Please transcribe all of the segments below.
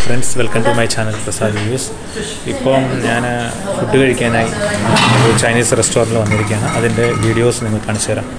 Friends, welcome to my channel Prasad news. ഇപ്പം ഞാൻ food കഴിക്കാനായി ഒരു ചൈനീസ് റെസ്റ്റോറൻറ്റിൽ വന്നിരിക്കുകയാണ്. അതിൻ്റെ വീഡിയോസ് നിങ്ങൾക്ക് കാണിച്ചു തരാം.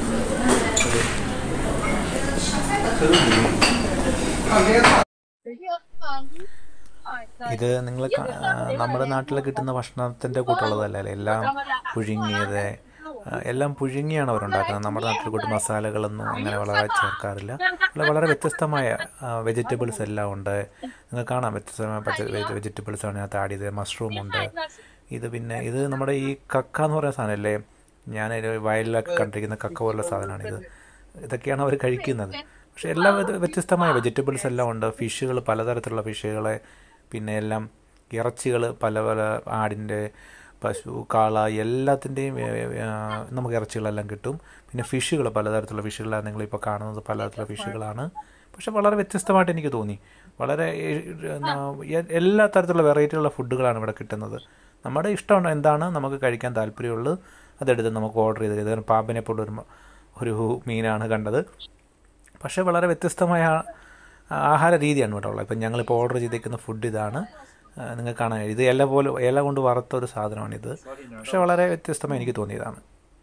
ഇത് നിങ്ങൾ നമ്മുടെ നാട്ടിൽ കിട്ടുന്ന ഭക്ഷണത്തിൻ്റെ കൂട്ടുള്ളതല്ല, എല്ലാം പുഴുങ്ങിയത്, എല്ലാം പുഴുങ്ങിയാണ് അവരുണ്ടാക്കുന്നത്. നമ്മുടെ നാട്ടിൽ കൂട്ട് മസാലകളൊന്നും അങ്ങനെ വളരെ ചേർക്കാറില്ല. വളരെ വ്യത്യസ്തമായ വെജിറ്റബിൾസ് എല്ലാം ഉണ്ട്. നിങ്ങൾക്ക് കാണാം, വ്യത്യസ്തമായ വെജിറ്റബിൾസാണ് ഇതിനകത്ത് ആഡ് ചെയ്തത്. മഷ്റൂം ഉണ്ട്. ഇത് നമ്മുടെ ഈ കക്ക എന്ന് പറയുന്ന സാധനമല്ലേ, ഞാൻ വയലിലൊക്കെ കണ്ടിരിക്കുന്ന കക്ക പോലുള്ള സാധനമാണ്. ഇതൊക്കെയാണ് അവർ കഴിക്കുന്നത്. പക്ഷേ എല്ലാ വ്യത്യസ്തമായ വെജിറ്റബിൾസ് എല്ലാം ഉണ്ട്. ഫിഷുകൾ, പലതരത്തിലുള്ള ഫിഷുകൾ, പിന്നെ എല്ലാം ഇറച്ചികൾ, പല പല ആടിൻ്റെ, പശു, കാള, എല്ലാത്തിൻ്റെയും നമുക്ക് ഇറച്ചികളെല്ലാം കിട്ടും. പിന്നെ ഫിഷുകൾ, പലതരത്തിലുള്ള ഫിഷുകളാണ് നിങ്ങളിപ്പോൾ കാണുന്നത്. പലതരത്തിലുള്ള ഫിഷുകളാണ്. പക്ഷെ വളരെ വ്യത്യസ്തമായിട്ട് എനിക്ക് തോന്നി. വളരെ എല്ലാ തരത്തിലുള്ള വെറൈറ്റിയുള്ള ഫുഡുകളാണ് ഇവിടെ കിട്ടുന്നത്. നമ്മുടെ ഇഷ്ടം എന്താണ് നമുക്ക് കഴിക്കാൻ താല്പര്യമുള്ളത് അതെടുത്ത് നമുക്ക് ഓർഡർ ചെയ്ത്. ഇത് പാമ്പിനെ പോലുള്ള ഒരു മീനാണ് കണ്ടത്. പക്ഷേ വളരെ വ്യത്യസ്തമായ ആഹാര രീതിയാണ് ഇവിടെ ഉള്ളത്. ഇപ്പം ഞങ്ങളിപ്പോൾ ഓർഡർ ചെയ്തേക്കുന്ന ഫുഡ് ഇതാണ്. നിങ്ങൾക്ക് കാണാൻ, ഇത് ഇല കൊണ്ട് വറുത്ത ഒരു സാധനമാണിത്. പക്ഷെ വളരെ വ്യത്യസ്തമായി എനിക്ക് തോന്നിയതാണ്.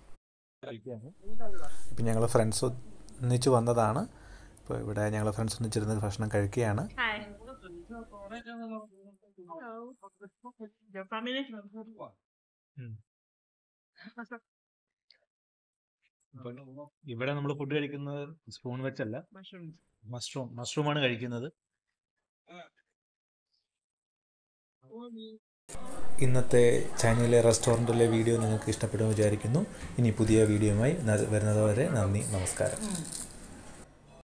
ഇപ്പം ഞങ്ങൾ ഫ്രണ്ട്സ് ഒന്നിച്ച് വന്നതാണ്. ഇപ്പോൾ ഇവിടെ ഞങ്ങൾ ഫ്രണ്ട്സ് ഒന്നിച്ചിരുന്ന് ഭക്ഷണം കഴിക്കുകയാണ്. ഇവിടെ നമ്മൾ ഫുഡ് കഴിക്കുന്നത് സ്പൂൺ വെച്ചല്ല, മഷ്റൂമാണ് കഴിക്കുന്നത്. ഇന്നത്തെ ചൈനയിലെ റെസ്റ്റോറൻറ്റിലെ വീഡിയോ നിങ്ങൾക്ക് ഇഷ്ടപ്പെടുമെന്ന് വിചാരിക്കുന്നു. ഇനി പുതിയ വീഡിയോയുമായി വരുന്നതുവരെ നന്ദി, നമസ്കാരം.